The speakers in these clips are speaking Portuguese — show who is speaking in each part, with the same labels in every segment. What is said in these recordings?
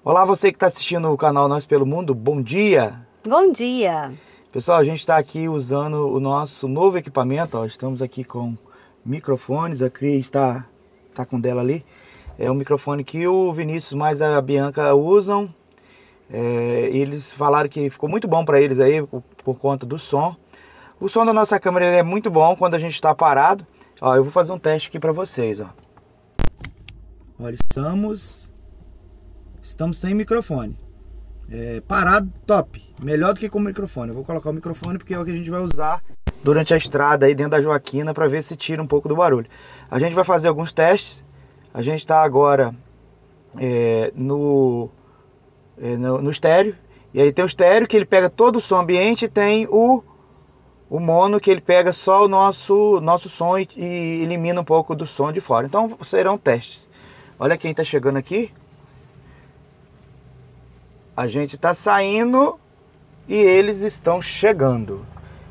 Speaker 1: Olá, você que está assistindo o canal Nós pelo Mundo, bom dia!
Speaker 2: Bom dia!
Speaker 1: Pessoal, a gente está aqui usando o nosso novo equipamento, ó, estamos aqui com microfones, a Cris tá com o dela ali. É um microfone que o Vinícius mais a Bianca usam. Eles falaram que ficou muito bom para eles aí por conta do som. O som da nossa câmera é muito bom quando a gente está parado. Ó, eu vou fazer um teste aqui para vocês, ó. Olha, estamos sem microfone. Parado, top. Melhor do que com o microfone. Eu vou colocar o microfone porque é o que a gente vai usar durante a estrada aí dentro da Joaquina para ver se tira um pouco do barulho. A gente vai fazer alguns testes. A gente está agora no estéreo. E aí tem o estéreo que ele pega todo o som ambiente e tem o mono que ele pega só o nosso som e elimina um pouco do som de fora. Então serão testes. Olha quem está chegando aqui. A gente está saindo e eles estão chegando.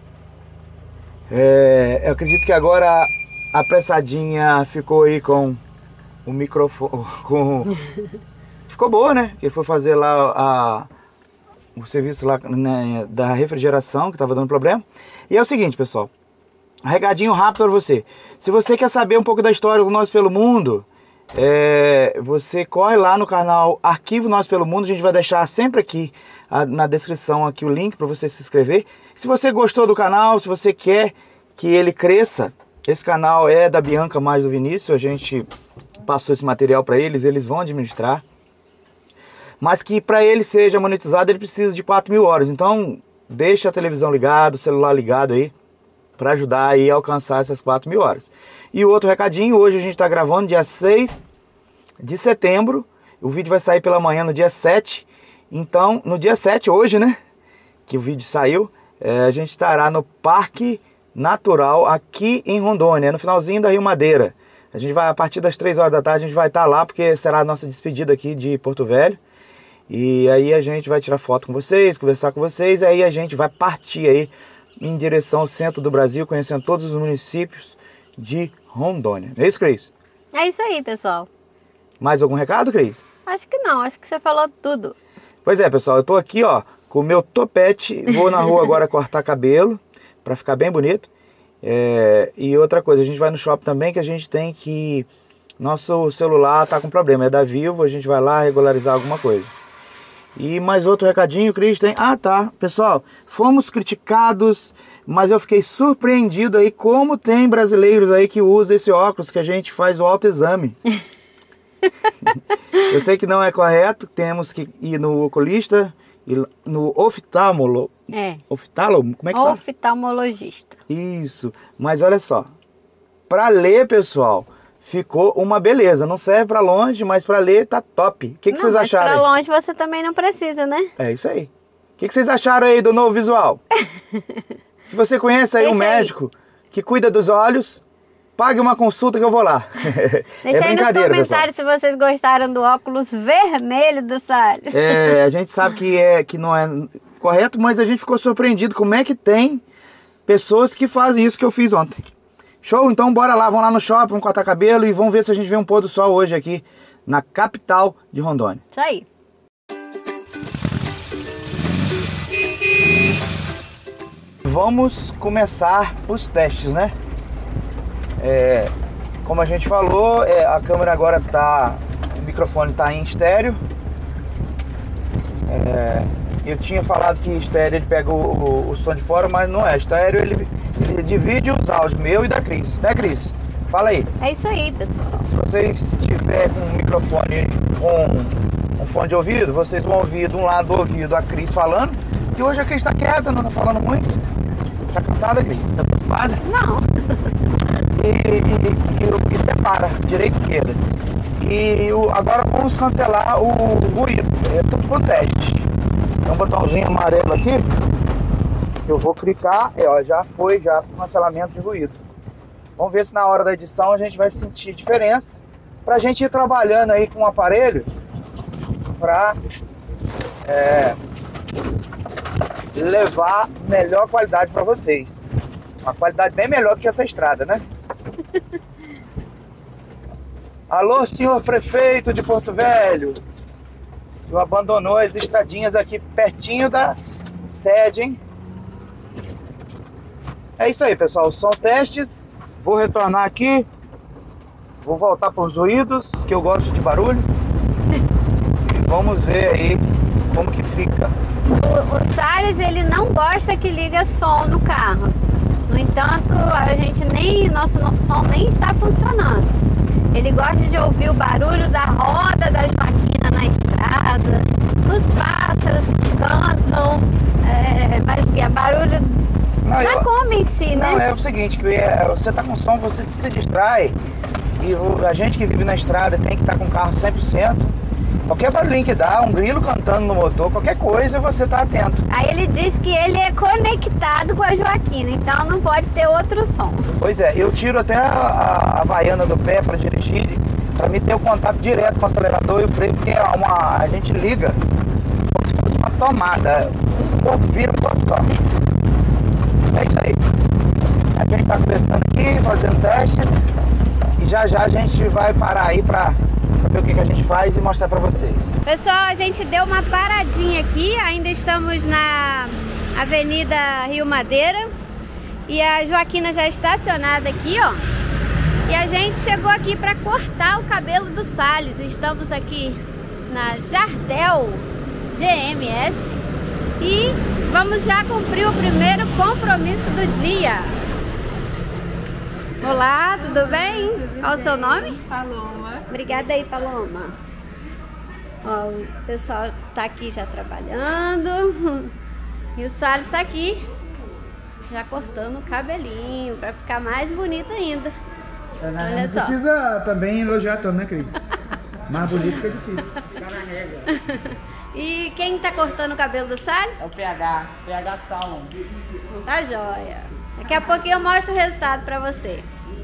Speaker 1: Eu acredito que agora a apressadinha ficou aí com o microfone. Ficou boa, né? Porque foi fazer lá o serviço lá, né, da refrigeração que estava dando problema. E é o seguinte, pessoal. Um recadinho rápido para você. Se você quer saber um pouco da história do Nós pelo Mundo, você corre lá no canal Arquivo Nós pelo Mundo. A gente vai deixar sempre aqui na descrição aqui o link para você se inscrever. Se você gostou do canal, se você quer que ele cresça, esse canal é da Bianca mais do Vinícius. A gente passou esse material para eles vão administrar. Mas que para ele seja monetizado, ele precisa de 4.000 horas. Então deixa a televisão ligada, o celular ligado aí, para ajudar aí a alcançar essas 4.000 horas. E o outro recadinho, hoje a gente está gravando dia 6 de setembro. O vídeo vai sair pela manhã no dia 7. Então, no dia 7, hoje, né? Que o vídeo saiu, a gente estará no Parque Natural aqui em Rondônia, no finalzinho da Rio Madeira. A gente vai, a partir das 3 horas da tarde, a gente vai estar lá, porque será a nossa despedida aqui de Porto Velho. E aí a gente vai tirar foto com vocês, conversar com vocês, e aí a gente vai partir aí em direção ao centro do Brasil, conhecendo todos os municípios de Rondônia. É isso, Cris?
Speaker 2: É isso aí, pessoal.
Speaker 1: Mais algum recado, Cris?
Speaker 2: Acho que não, acho que você falou tudo.
Speaker 1: Pois é, pessoal, eu tô aqui, ó, com o meu topete, vou na rua agora cortar cabelo, para ficar bem bonito. E outra coisa, a gente vai no shopping também, que a gente tem que... Nosso celular tá com problema, é da Vivo, a gente vai lá regularizar alguma coisa. E mais outro recadinho, Cris, tem... Ah, tá, pessoal, fomos criticados, mas eu fiquei surpreendido aí como tem brasileiros aí que usam esse óculos que a gente faz o autoexame. Eu sei que não é correto, temos que ir no oculista, no oftalmolo. Oftalmo, como é que fala?
Speaker 2: Oftalmologista.
Speaker 1: Isso, mas olha só, para ler, pessoal, ficou uma beleza. Não serve para longe, mas para ler tá top. O que vocês acharam?
Speaker 2: Para longe você também não precisa, né?
Speaker 1: É isso aí. O que vocês acharam aí do novo visual? Se você conhece aí um médico que cuida dos olhos, pague uma consulta que eu vou lá.
Speaker 2: Deixa aí nos comentários, pessoal, se vocês gostaram do óculos vermelho do Salles.
Speaker 1: A gente sabe que não é correto, mas a gente ficou surpreendido como é que tem pessoas que fazem isso que eu fiz ontem. Show? Então bora lá, vamos lá no shopping, vamos cortar cabelo e vamos ver se a gente vê um pôr do sol hoje aqui na capital de Rondônia.
Speaker 2: Isso aí.
Speaker 1: Vamos começar os testes, né? Como a gente falou, a câmera agora tá... O microfone tá em estéreo. Eu tinha falado que estéreo ele pega o som de fora, mas não é. Estéreo ele divide os áudios, meu e da Cris. Né, Cris? Fala aí.
Speaker 2: É isso aí, pessoal.
Speaker 1: Se vocês tiverem com um microfone com um fone de ouvido, vocês vão ouvir de um lado do ouvido a Cris falando, que hoje a Cris tá quieta, não tá falando muito. Tá cansada, Cris? Tá preocupada?
Speaker 2: Não.
Speaker 1: E separa, direita e esquerda. Agora vamos cancelar o ruído. É tudo com teste. Tem um botãozinho amarelo aqui. Eu vou clicar, já foi cancelamento de ruído. Vamos ver se na hora da edição a gente vai sentir diferença, pra gente ir trabalhando aí com o aparelho pra levar melhor qualidade para vocês. Uma qualidade bem melhor do que essa estrada, né? Alô, senhor prefeito de Porto Velho. Tu abandonou as estradinhas aqui pertinho da sede, hein? É isso aí, pessoal. São testes. Vou retornar aqui. Vou voltar para os ruídos, que eu gosto de barulho. E vamos ver aí como que fica.
Speaker 2: O Salles, ele não gosta que liga som no carro. No entanto, nosso som nem está funcionando. Ele gosta de ouvir o barulho da roda da Joaquina na estrada, dos pássaros que cantam, mas que é barulho da Kombi em si, né?
Speaker 1: Não, é o seguinte, que você tá com som, você se distrai. E a gente que vive na estrada tem que estar com o carro 100%. Qualquer barulhinho que dá, um grilo cantando no motor, qualquer coisa, você tá atento.
Speaker 2: Aí ele diz que ele é conectado com a Joaquina, então não pode ter outro som.
Speaker 1: Pois é, eu tiro até a havaiana do pé para dirigir, para mim ter o contato direto com o acelerador e o freio, porque a gente liga como se fosse uma tomada, um pouco vira um pouco só. É isso aí. A gente tá começando aqui, fazendo testes, e já a gente vai parar aí para ver o que a gente faz e mostrar para vocês.
Speaker 2: Pessoal, a gente deu uma paradinha aqui, ainda estamos na Avenida Rio Madeira e a Joaquina já estacionada aqui, ó. E a gente chegou aqui para cortar o cabelo do Salles. Estamos aqui na Jardel GMS e vamos já cumprir o primeiro compromisso do dia. Olá, tudo bem? Qual o seu nome?
Speaker 3: Paloma.
Speaker 2: Obrigada aí, Paloma. Ó, o pessoal tá aqui já trabalhando. E o Salles tá aqui já cortando o cabelinho para ficar mais bonito ainda. Olha
Speaker 1: não
Speaker 2: só.
Speaker 1: Precisa também elogiar tanto, né, Cris? Mais bonito fica difícil.
Speaker 3: Fica na régua.
Speaker 2: E quem tá cortando o cabelo do Salles?
Speaker 3: É o PH Salon.
Speaker 2: Tá joia. Daqui a pouquinho eu mostro o resultado pra vocês.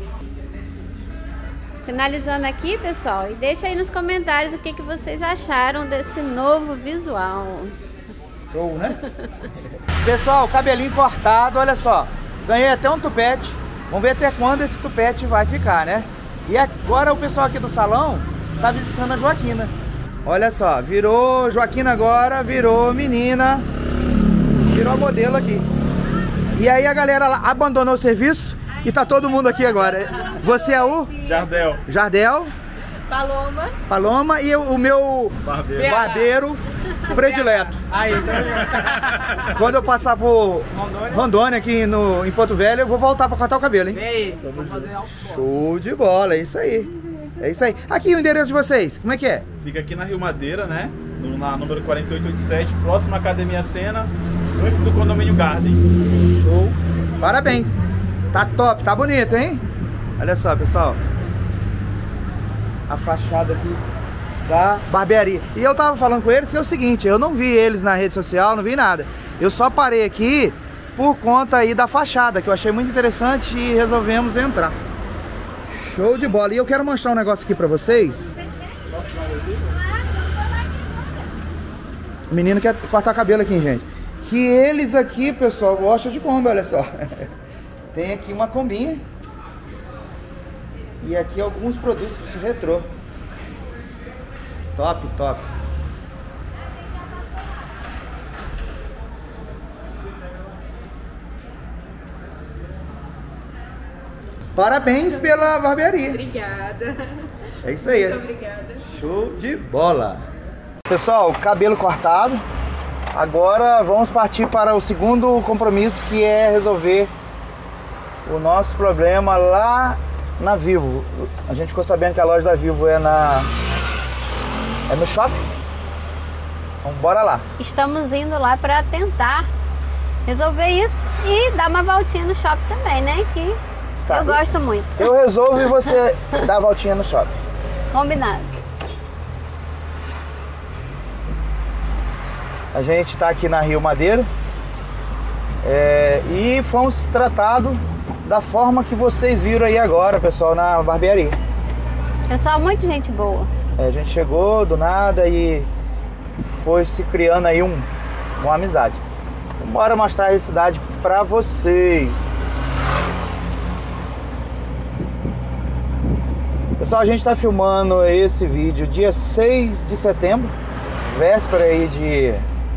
Speaker 2: Finalizando aqui, pessoal, e deixa aí nos comentários o que vocês acharam desse novo visual.
Speaker 1: Show, né? Pessoal, cabelinho cortado, olha só. Ganhei até um tupete. Vamos ver até quando esse tupete vai ficar, né? E agora o pessoal aqui do salão tá visitando a Joaquina. Olha só, virou Joaquina agora, virou menina, virou modelo aqui. E aí a galera lá abandonou o serviço e tá todo mundo aqui agora. Você é o?
Speaker 4: Jardel.
Speaker 2: Paloma.
Speaker 1: Paloma e o meu barbeiro predileto.
Speaker 3: Aí,
Speaker 1: Quando eu passar por Rondônia aqui em Porto Velho, eu vou voltar pra cortar o cabelo, hein?
Speaker 3: vem aí, vamos fazer algo.
Speaker 1: Show de bola, é isso aí. É isso aí. Aqui o endereço de vocês, como é que é?
Speaker 4: Fica aqui na Rio Madeira, né? Na número 4887, próximo à Academia Sena, antes do condomínio Garden.
Speaker 1: Show. Parabéns. Tá top, tá bonito, hein? Olha só, pessoal. A fachada aqui da barbearia. E eu tava falando com eles que é o seguinte, eu não vi eles na rede social, não vi nada. Eu só parei aqui por conta aí da fachada, que eu achei muito interessante e resolvemos entrar. Show de bola. E eu quero mostrar um negócio aqui pra vocês. O menino quer cortar cabelo aqui, gente. Que eles aqui, pessoal, gostam de Kombi, olha só. Tem aqui uma combinha. E aqui alguns produtos retrô. Top, top. Parabéns pela barbearia.
Speaker 3: Obrigada.
Speaker 1: É isso aí.
Speaker 3: Muito obrigada.
Speaker 1: Show de bola. Pessoal, cabelo cortado. Agora vamos partir para o segundo compromisso, que é resolver o nosso problema lá na Vivo. A gente ficou sabendo que a loja da Vivo é no shopping. Então bora lá.
Speaker 2: Estamos indo lá para tentar resolver isso e dar uma voltinha no shopping também, né? Que
Speaker 1: Tá.
Speaker 2: eu gosto muito.
Speaker 1: Eu resolvo e você dá a voltinha no shopping.
Speaker 2: Combinado.
Speaker 1: A gente está aqui na Rio Madeira e fomos tratados da forma que vocês viram aí agora, pessoal, na barbearia.
Speaker 2: Pessoal, muita gente boa.
Speaker 1: A gente chegou do nada e foi se criando aí uma amizade. Bora mostrar a cidade para vocês. Pessoal, a gente está filmando esse vídeo dia 6 de setembro, véspera aí de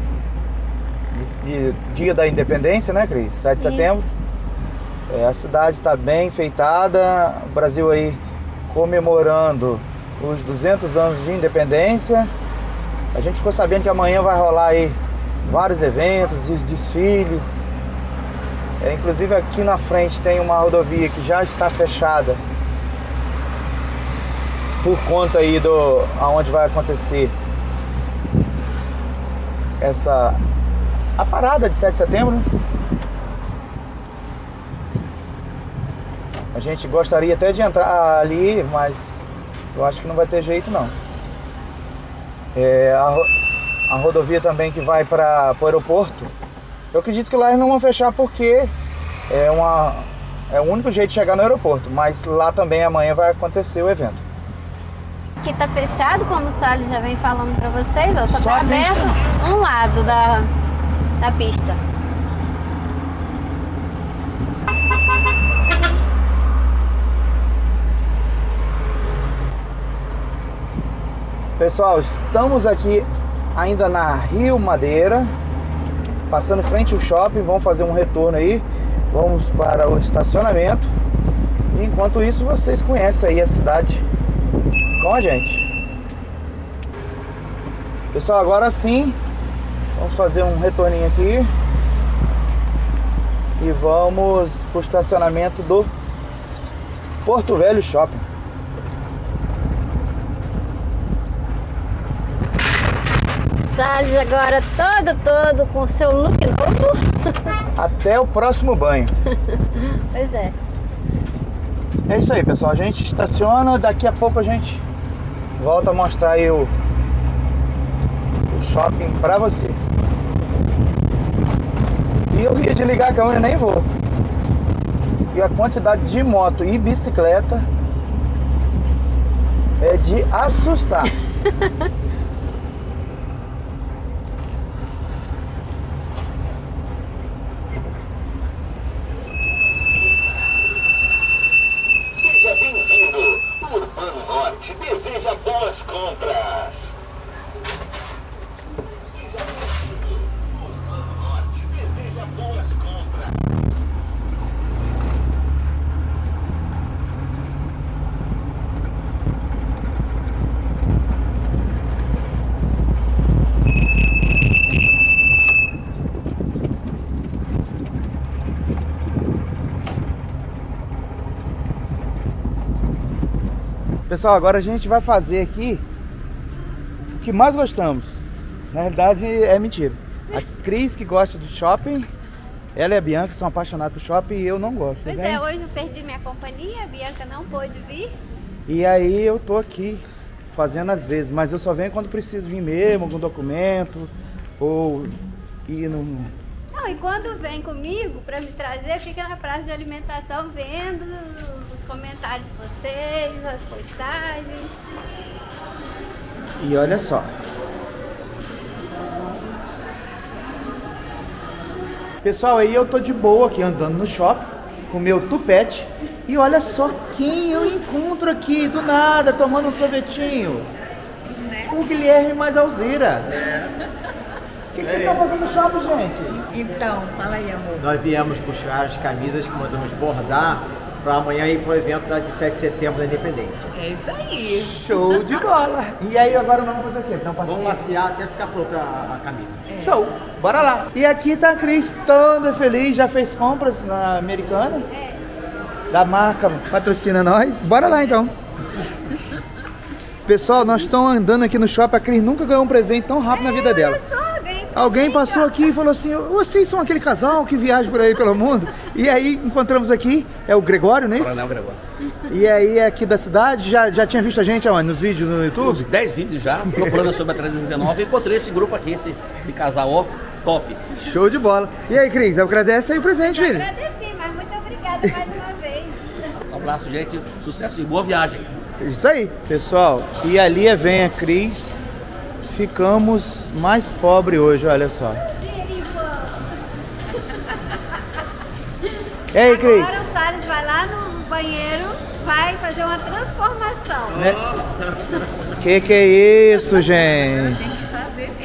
Speaker 1: Dia da Independência, né, Cris? 7 de setembro. A cidade está bem enfeitada, o Brasil aí comemorando os 200 anos de independência. A gente ficou sabendo que amanhã vai rolar aí vários eventos, desfiles. Inclusive aqui na frente tem uma rodovia que já está fechada por conta aí aonde vai acontecer a parada de 7 de setembro, né? A gente gostaria até de entrar ali, mas eu acho que não vai ter jeito não. A rodovia também que vai para o aeroporto, eu acredito que lá eles não vão fechar porque é o único jeito de chegar no aeroporto, mas lá também amanhã vai acontecer o evento.
Speaker 2: Aqui tá fechado, como o Salles já vem falando para vocês, ó, só tá aberto um lado da pista.
Speaker 1: Pessoal, estamos aqui ainda na Rio Madeira, passando em frente ao shopping. Vamos fazer um retorno aí, vamos para o estacionamento. E enquanto isso, vocês conhecem aí a cidade com a gente. Pessoal, agora sim, vamos fazer um retorninho aqui e vamos para o estacionamento do Porto Velho Shopping.
Speaker 2: Salles agora todo com seu look novo.
Speaker 1: Até o próximo banho.
Speaker 2: Pois é.
Speaker 1: É isso aí, pessoal. A gente estaciona, daqui a pouco a gente volta a mostrar aí o shopping pra você. E eu ia desligar a câmera e nem vou. E a quantidade de moto e bicicleta é de assustar.
Speaker 5: Deseja boas compras. Deseja boas compras.
Speaker 1: Pessoal, agora a gente vai fazer aqui o que mais gostamos. Na realidade é mentira. A Cris que gosta do shopping, ela e a Bianca são apaixonadas por shopping e eu não gosto.
Speaker 2: Pois é, hoje eu perdi minha companhia, a Bianca não pôde vir.
Speaker 1: E aí eu tô aqui fazendo às vezes, mas eu só venho quando preciso vir mesmo, algum documento ou ir no...
Speaker 2: Não, e quando vem comigo para me trazer, fica na praça de alimentação vendo os comentários de vocês, as postagens.
Speaker 1: E olha só. Pessoal, aí eu tô de boa aqui andando no shopping com meu tupete. E olha só quem eu encontro aqui do nada tomando um sorvetinho. O Guilherme mais Alzira. O que vocês estão fazendo no shopping, gente?
Speaker 6: Então, fala aí, amor.
Speaker 7: Nós viemos buscar as camisas que mandamos bordar para amanhã ir pro evento de 7 de setembro da Independência.
Speaker 6: É isso aí.
Speaker 1: Show de bola! E aí agora nós vamos fazer o quê?
Speaker 7: Vamos passear até ficar pronta a camisa.
Speaker 1: Show! Bora lá! E aqui tá a Cris toda feliz, já fez compras na Americana. Da marca patrocina nós. Bora lá então! Pessoal, nós estamos andando aqui no shopping, a Cris nunca ganhou um presente tão rápido na vida dela. Alguém passou aqui e falou assim, vocês são aquele casal que viaja por aí pelo mundo? E aí encontramos aqui, é o Gregório, não é isso?
Speaker 8: Coronel Gregório.
Speaker 1: E aí é aqui da cidade, já tinha visto a gente aonde? Nos vídeos no YouTube?
Speaker 8: Uns 10 vídeos já, procurando sobre a 319 e encontrei esse grupo aqui, esse casal, ó, top.
Speaker 1: Show de bola. E aí, Cris, agradece aí o presente, filho.
Speaker 2: Agradeci, mas muito obrigada mais uma vez.
Speaker 8: Um abraço, gente, sucesso e boa viagem.
Speaker 1: Isso aí, pessoal. E ali vem a Cris. Ficamos mais pobres hoje, olha só. E aí, Cris?
Speaker 2: Agora o Salles vai lá no banheiro, vai fazer uma transformação.
Speaker 1: Né? Que é isso, gente?
Speaker 6: Tem que fazer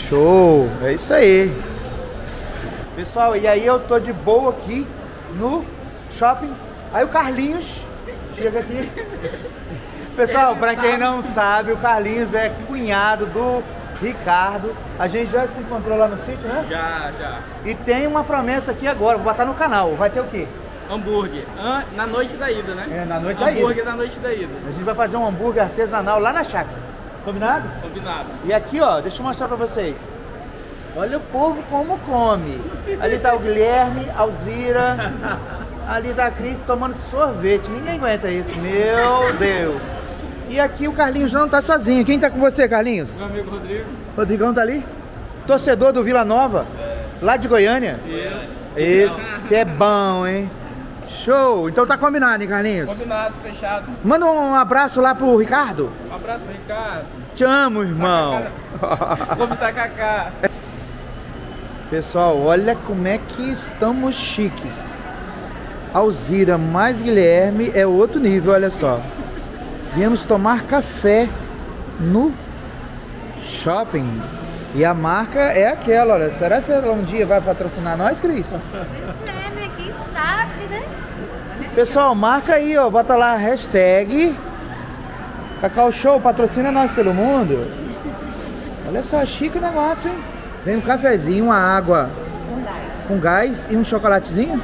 Speaker 1: Show! É isso aí. Pessoal, e aí eu tô de boa aqui no shopping. Aí o Carlinhos chega aqui. Pessoal, pra quem não sabe, o Carlinhos é cunhado do Ricardo. A gente já se encontrou lá no sítio, né?
Speaker 3: Já.
Speaker 1: E tem uma promessa aqui agora, vou botar no canal. Vai ter o quê?
Speaker 3: Hambúrguer. Na noite da ida, né?
Speaker 1: É, na noite da ida.
Speaker 3: Hambúrguer na noite da ida.
Speaker 1: A gente vai fazer um hambúrguer artesanal lá na chácara. Combinado?
Speaker 3: Combinado.
Speaker 1: E aqui, ó, deixa eu mostrar pra vocês. Olha o povo como come. Ali tá o Guilherme, Alzira. Ali tá a Cris tomando sorvete. Ninguém aguenta isso, meu Deus. E aqui o Carlinhos não tá sozinho. Quem tá com você, Carlinhos?
Speaker 3: Meu amigo Rodrigo.
Speaker 1: Rodrigão tá ali? Torcedor do Vila Nova, lá de Goiânia. Esse é bom, hein? Show! Então tá combinado, hein, Carlinhos?
Speaker 3: Combinado, fechado.
Speaker 1: Manda um abraço lá pro Ricardo.
Speaker 3: Um abraço, Ricardo.
Speaker 1: Te amo, irmão.
Speaker 3: Vamos Tacacá.
Speaker 1: Pessoal, olha como é que estamos chiques. Alzira mais Guilherme é outro nível, olha só. Viemos tomar café no shopping. E a marca é aquela, olha. Será que ela um dia vai patrocinar nós, Cris?
Speaker 2: Pois é, né? Quem sabe, né?
Speaker 1: Pessoal, marca aí, ó. Bota lá a hashtag Cacau Show, patrocina nós pelo mundo. Olha só, chique o negócio, hein? Vem um cafezinho, uma água com gás e um chocolatezinho.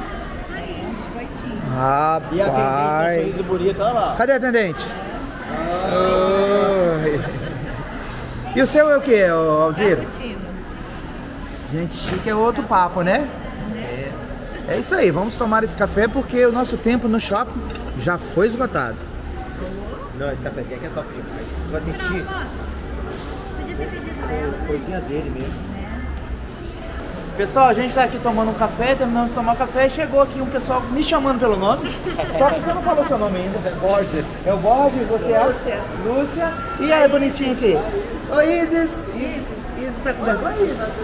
Speaker 1: Rapaz.
Speaker 7: E a atendente do sorriso bonito, olha lá.
Speaker 1: Cadê a atendente? Oi. E o seu é o que, Alzira? Gente, chique é outro papo, né? É isso aí, vamos tomar esse café porque o nosso tempo no shopping já foi esgotado.
Speaker 7: Não, esse cafezinho aqui é top demais. Vai sentir
Speaker 2: Podia ter pedido dela.
Speaker 7: a coisinha dele mesmo.
Speaker 1: Pessoal, a gente tá aqui tomando um café, terminando de tomar café e chegou aqui um pessoal me chamando pelo nome. Só que você não falou seu nome ainda.
Speaker 3: É Borges.
Speaker 1: É o Borges, você é?
Speaker 6: Lúcia.
Speaker 1: Lúcia. E aí, bonitinho aqui? Oi, Isis. Isis tá com vergonha?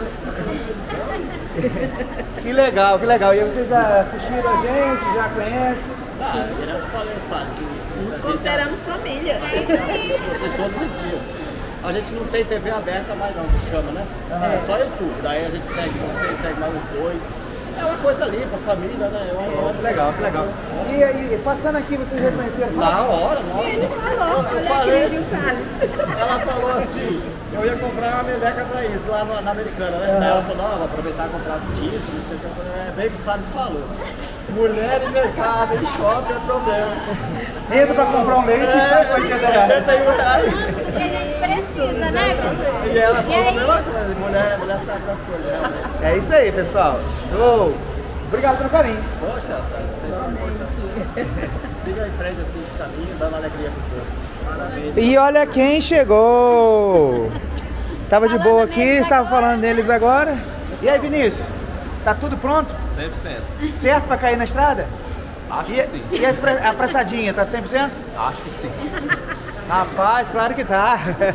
Speaker 1: Que legal, que legal. E aí, vocês assistiram a gente, já conhecem?
Speaker 8: Eu te falei, Salles.
Speaker 6: Nos consideramos família.
Speaker 8: Vocês todos os dias. A gente não tem TV aberta mais não, se chama, né? É só YouTube. Daí a gente segue vocês, segue mais os dois. É uma coisa ali pra família, né?
Speaker 1: Que legal, que legal. E aí, passando aqui, vocês reconheceram?
Speaker 8: Na hora, nossa.
Speaker 6: Ele falou,
Speaker 8: Eu
Speaker 6: olha
Speaker 8: falei.
Speaker 6: aqui, Salles.
Speaker 8: Ela falou assim, eu ia comprar uma meleca pra isso, lá na Americana, né? Daí ela falou, não, vou aproveitar e comprar os títulos, não sei o que. Eu falei, é bem o que o Salles falou. Mulher em mercado, em shopping é problema.
Speaker 1: Entra pra comprar um leite e sai pra entender.
Speaker 8: Tem reais.
Speaker 2: E a gente precisa, né, pessoal?
Speaker 8: E ela falou a
Speaker 2: aí?
Speaker 8: mesma coisa, mulher sabe das coisas, realmente.
Speaker 1: É isso aí, pessoal. Show. Obrigado pelo carinho.
Speaker 8: Poxa, sabe, vocês são importantes. Siga em frente assim esse caminho, dando alegria pro povo. Parabéns.
Speaker 1: E olha quem chegou. Tava de boa aqui, estava falando deles agora. E aí, Vinícius? Tá tudo pronto?
Speaker 4: 100%.
Speaker 1: Certo pra cair na estrada?
Speaker 4: Acho que sim.
Speaker 1: E a apressadinha, tá 100%?
Speaker 4: Acho que sim.
Speaker 1: Rapaz, claro que tá.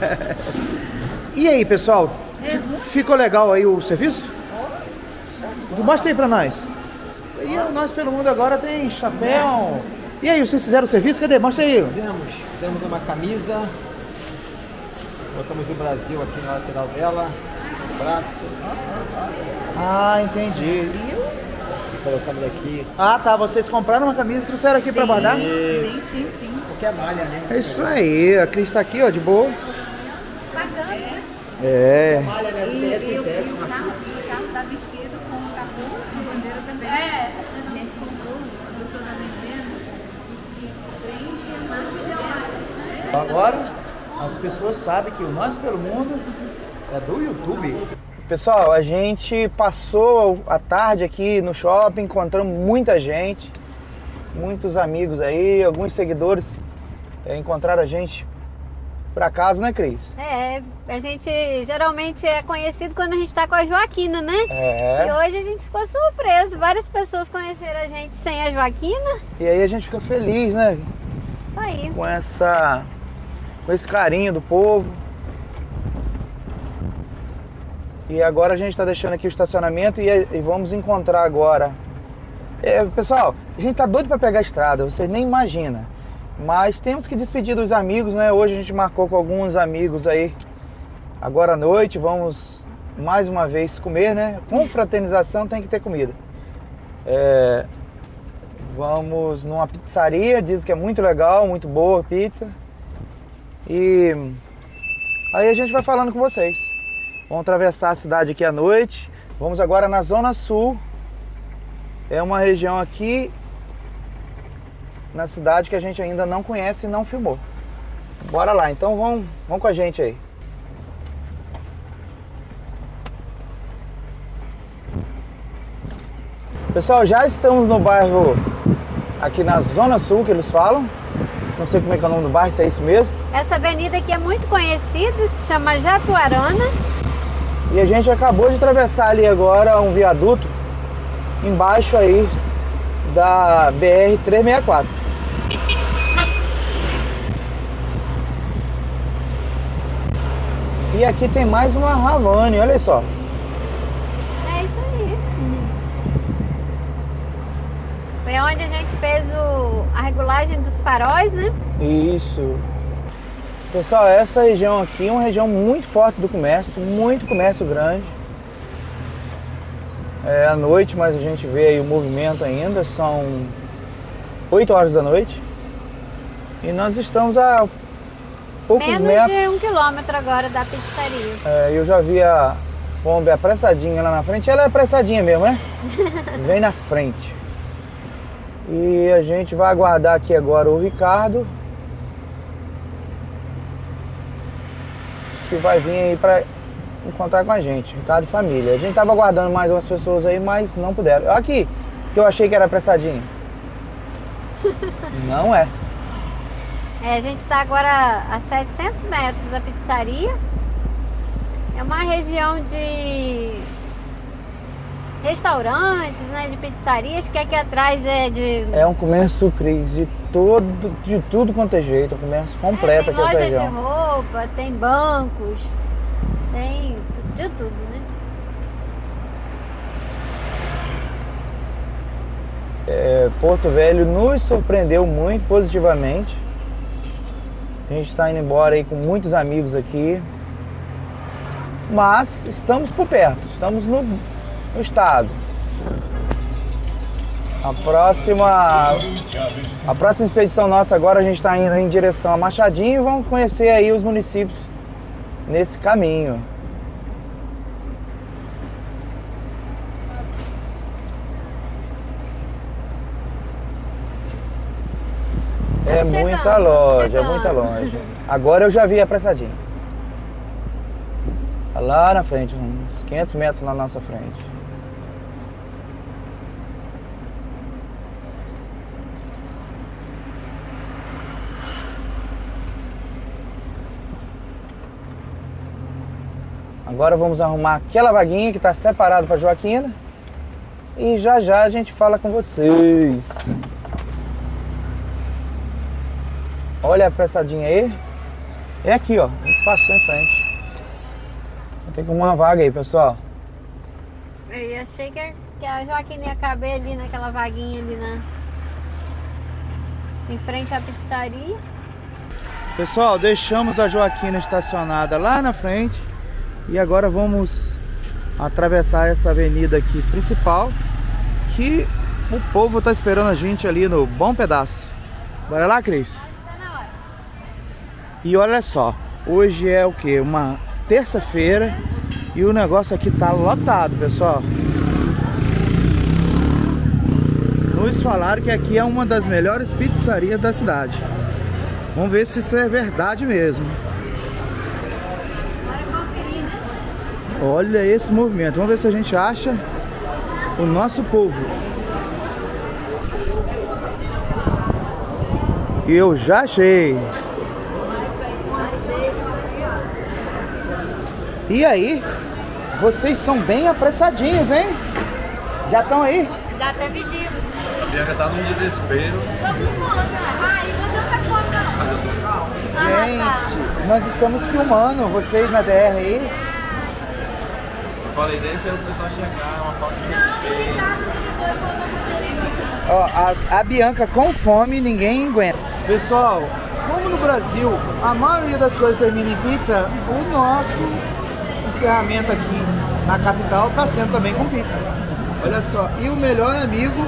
Speaker 1: E aí, pessoal? Ficou legal aí o serviço? Mostra aí pra nós. E o Nós Pelo Mundo agora tem chapéu. E aí, vocês fizeram o serviço? Cadê? Mostra aí.
Speaker 7: Fizemos uma camisa. Botamos o Brasil aqui na lateral dela. O braço.
Speaker 1: Ah, entendi.
Speaker 7: E colocamos aqui.
Speaker 1: Ah, tá. Vocês compraram uma camisa e trouxeram aqui pra bordar?
Speaker 6: Sim, sim, sim.
Speaker 7: Qualquer malha, né?
Speaker 1: É isso aí. A Cris tá aqui, ó, de boa.
Speaker 2: Bacana.
Speaker 1: É.
Speaker 7: Malha, né?
Speaker 6: E o carro tá vestido com o capô e bandeira também.
Speaker 2: É.
Speaker 6: A gente comprou, a pessoa tá vendendo e prende a marca.
Speaker 1: Agora, as pessoas sabem que o Nós Pelo Mundo é do YouTube. Pessoal, a gente passou a tarde aqui no shopping, encontramos muita gente, muitos amigos aí, alguns seguidores encontraram a gente por acaso, né, Cris?
Speaker 2: É, a gente geralmente é conhecido quando a gente tá com a Joaquina, né?
Speaker 1: É.
Speaker 2: E hoje a gente ficou surpreso. Várias pessoas conheceram a gente sem a Joaquina.
Speaker 1: E aí a gente fica feliz, né?
Speaker 2: Isso aí.
Speaker 1: Com esse carinho do povo. E agora a gente está deixando aqui o estacionamento e vamos encontrar agora. Pessoal, a gente tá doido para pegar a estrada, vocês nem imaginam. Mas temos que despedir dos amigos, né? Hoje a gente marcou com alguns amigos aí. Agora à noite vamos mais uma vez comer, né? Com fraternização tem que ter comida. Vamos numa pizzaria, diz que é muito legal, muito boa a pizza. E aí a gente vai falando com vocês. Vamos atravessar a cidade aqui à noite. Vamos agora na Zona Sul. É uma região aqui na cidade que a gente ainda não conhece e não filmou. Bora lá, então vamos com a gente aí. Pessoal, já estamos no bairro aqui na Zona Sul, que eles falam. Não sei como é que é o nome do bairro, se é isso mesmo.
Speaker 2: Essa avenida aqui é muito conhecida, se chama Jatuarana.
Speaker 1: E a gente acabou de atravessar ali agora um viaduto embaixo aí da BR-364. E aqui tem mais uma Havane, olha só.
Speaker 2: É isso aí. Foi onde a gente fez a regulagem dos faróis, né?
Speaker 1: Isso. Pessoal, essa região aqui é uma região muito forte do comércio, muito comércio grande. É à noite, mas a gente vê aí o movimento ainda, são 8 horas da noite. E nós estamos a poucos
Speaker 2: metros.
Speaker 1: Menos
Speaker 2: de 1 quilômetro agora da pizzaria.
Speaker 1: Eu já vi a Kombi apressadinha lá na frente. Ela é apressadinha mesmo, né? Vem na frente. E a gente vai aguardar aqui agora o Ricardo, que vai vir aí pra encontrar com a gente. Ricardo e família. A gente tava aguardando mais umas pessoas aí, mas não puderam. Aqui, que eu achei que era apressadinho. Não é.
Speaker 2: A gente está agora a 700 metros da pizzaria. É uma região de restaurantes, né, de pizzarias, que aqui atrás é de...
Speaker 1: É um comércio, Cris, de tudo quanto é jeito, um comércio completo aqui nessa região.
Speaker 2: Tem loja de roupa, tem bancos, tem de tudo, né?
Speaker 1: Porto Velho nos surpreendeu muito positivamente. A gente está indo embora aí com muitos amigos aqui. Mas estamos por perto, estamos no estado. A próxima expedição nossa agora, a gente está indo em direção a Machadinho e vamos conhecer aí os municípios nesse caminho. É muita loja, é muita loja. Agora eu já vi apressadinho. Tá lá na frente, uns 500 metros na nossa frente. Agora vamos arrumar aquela vaguinha que está separada para Joaquina. E já já a gente fala com vocês. Olha a apressadinha aí. É aqui, ó. A gente passou em frente. Tem como uma vaga aí, pessoal.
Speaker 2: Eu achei que a Joaquina ia caber ali naquela vaguinha ali em frente à pizzaria.
Speaker 1: Pessoal, deixamos a Joaquina estacionada lá na frente. E agora vamos atravessar essa avenida aqui principal, que o povo tá esperando a gente ali no Bom Pedaço. Bora lá, Cris? E olha só, hoje é o que? Uma terça-feira e o negócio aqui tá lotado, pessoal. Nos falaram que aqui é uma das melhores pizzarias da cidade. Vamos ver se isso é verdade mesmo. Olha esse movimento, vamos ver se a gente acha o nosso povo. Eu já achei. E aí, vocês são bem apressadinhos, hein? Já estão aí?
Speaker 2: Já até pedimos.
Speaker 3: A Bianca tá num desespero.
Speaker 1: Gente, nós estamos filmando vocês na DR aí.
Speaker 3: Eu falei, deixa o pessoal chegar, uma falta de respeito.
Speaker 1: Ó, a Bianca com fome, ninguém aguenta. Pessoal, como no Brasil a maioria das coisas termina em pizza, o nosso encerramento aqui na capital está sendo também com pizza. Olha só, e o melhor amigo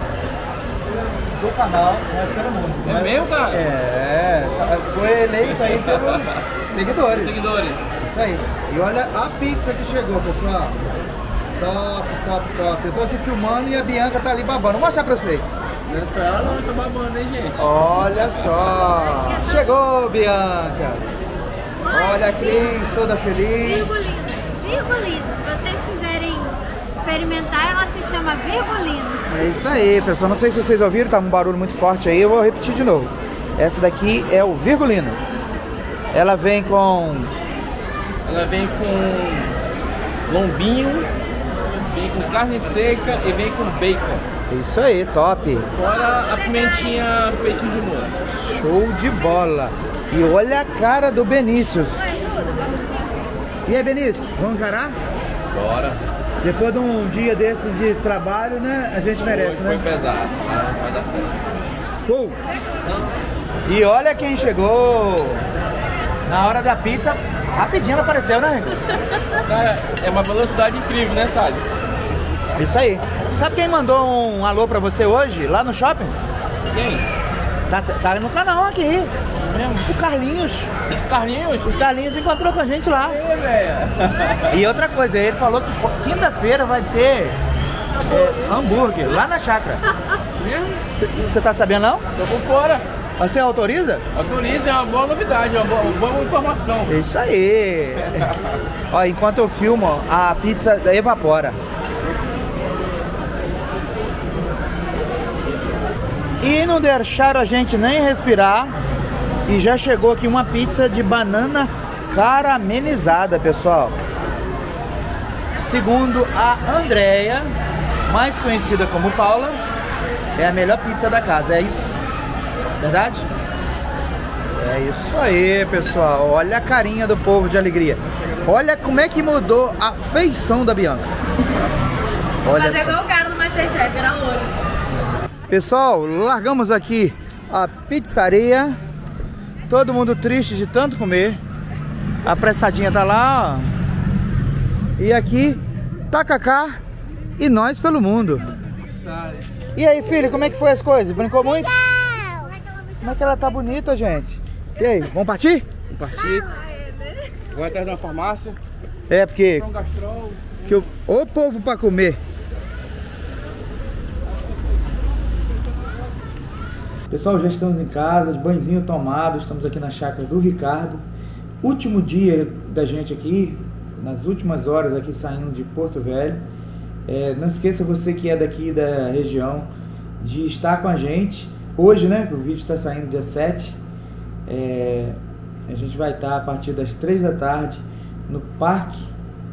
Speaker 1: do canal Mais Pelo Mundo.
Speaker 3: É mesmo, cara?
Speaker 1: É, foi eleito aí pelos seguidores. Isso aí. E olha a pizza que chegou, pessoal. Top, top, top. Eu tô aqui filmando e a Bianca tá ali babando. Vou mostrar pra vocês.
Speaker 3: Nessa ela não tá babando, hein, gente?
Speaker 1: Olha só. Chegou, Bianca. Olha a Cris, toda feliz.
Speaker 2: Virgulino. Se vocês quiserem experimentar, ela se chama Virgulino.
Speaker 1: É isso aí, pessoal. Não sei se vocês ouviram, tá um barulho muito forte aí. Eu vou repetir de novo. Essa daqui é o Virgulino. Ela vem com
Speaker 3: lombinho, vem com carne seca e vem com bacon.
Speaker 1: Isso aí, top.
Speaker 3: Fora a pimentinha peitinho de moço.
Speaker 1: Show de bola. E olha a cara do Benícius. E aí, Benícius, vamos encarar?
Speaker 3: Bora.
Speaker 1: Depois de um dia desse de trabalho, né? A gente merece,
Speaker 3: Hoje
Speaker 1: né?
Speaker 3: foi pesado, mas vai dar certo.
Speaker 1: E olha quem chegou. Na hora da pizza, rapidinho ela apareceu, né?
Speaker 3: Cara, é uma velocidade incrível, né, Salles?
Speaker 1: Isso aí. Sabe quem mandou um alô pra você hoje, lá no shopping?
Speaker 3: Quem?
Speaker 1: Tá no canal aqui.
Speaker 3: Mesmo?
Speaker 1: O Carlinhos.
Speaker 3: Carlinhos?
Speaker 1: O Carlinhos encontrou com a gente lá.
Speaker 3: Velho.
Speaker 1: E outra coisa, ele falou que quinta-feira vai ter hambúrguer lá na chácara.
Speaker 3: Mesmo?
Speaker 1: Você tá sabendo não?
Speaker 3: Tô por fora.
Speaker 1: Você autoriza?
Speaker 3: Autoriza, é uma boa novidade, uma boa informação.
Speaker 1: Isso aí. Ó, enquanto eu filmo, ó, a pizza evapora. E não deixaram a gente nem respirar. E já chegou aqui uma pizza de banana caramelizada, pessoal. Segundo a Andréia, mais conhecida como Paula, é a melhor pizza da casa, é isso? Verdade? É isso aí, pessoal. Olha a carinha do povo de alegria. Olha como é que mudou a feição da Bianca. Olha
Speaker 6: Fazer igual o cara do Masterchef, era louro.
Speaker 1: Pessoal, largamos aqui a pizzaria. Todo mundo triste de tanto comer. A pressadinha tá lá, ó. E aqui, tacacá e nós pelo mundo. E aí, filho, como é que foi as coisas? Brincou muito? Como é que ela tá bonita, gente? E aí, vamos partir?
Speaker 3: Vamos partir. Vou atrás de uma farmácia.
Speaker 1: É, porque
Speaker 3: Um gastrol.
Speaker 1: que o povo pra comer. Pessoal, já estamos em casa, de banhozinho tomado, estamos aqui na chácara do Ricardo. Último dia da gente aqui, nas últimas horas aqui saindo de Porto Velho. Não esqueça, você que é daqui da região, de estar com a gente. Hoje, né, o vídeo está saindo dia 7. A gente vai estar a partir das 3 da tarde no parque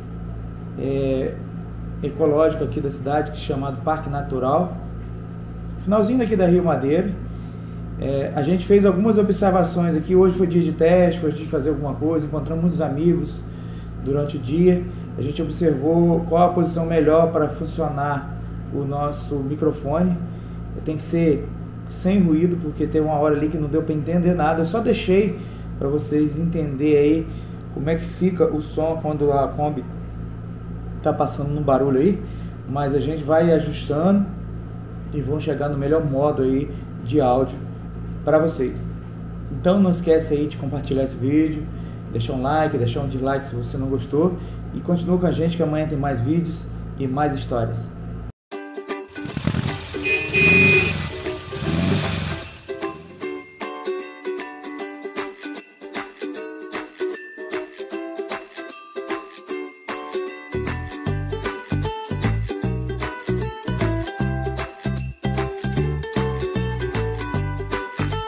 Speaker 1: ecológico aqui da cidade, que é chamado Parque Natural. Finalzinho daqui da Rio Madeira. A gente fez algumas observações aqui. Hoje foi dia de teste, foi dia de fazer alguma coisa. Encontramos muitos amigos durante o dia. A gente observou qual a posição melhor para funcionar o nosso microfone. Tem que ser sem ruído, porque teve uma hora ali que não deu para entender nada. Eu só deixei para vocês entenderem aí como é que fica o som quando a Kombi tá passando no barulho aí. Mas a gente vai ajustando e vão chegar no melhor modo aí de áudio para vocês. Então não esquece aí de compartilhar esse vídeo, deixar um like, deixar um dislike se você não gostou, e continua com a gente que amanhã tem mais vídeos e mais histórias.